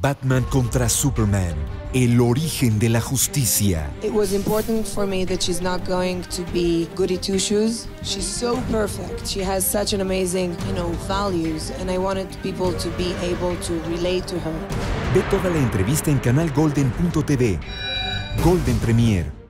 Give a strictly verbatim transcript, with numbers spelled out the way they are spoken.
Batman contra Superman, el origen de la justicia. It was important for me that she's not going to be goody two-shoes. She's so perfect. She has such an amazing, you know, values, and I wanted people to be able to relate to her. Ve toda la entrevista en canal golden punto t v. Golden Premier.